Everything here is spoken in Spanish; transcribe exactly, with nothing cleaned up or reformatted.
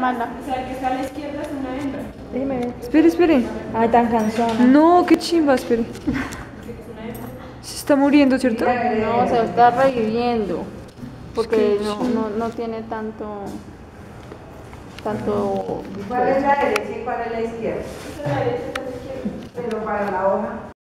mala. O sea, el que está a la izquierda es una hembra. Déjeme ver. Espere, espere. Ay, tan cansona. No, qué chimba, espere. Se está muriendo, ¿cierto? No, se está reviviendo. Porque Es que no, sí. no, no tiene tanto. Tanto. ¿Cuál es la derecha y cuál es la izquierda? Esa es la derecha, esa es la izquierda. Pero para la hoja.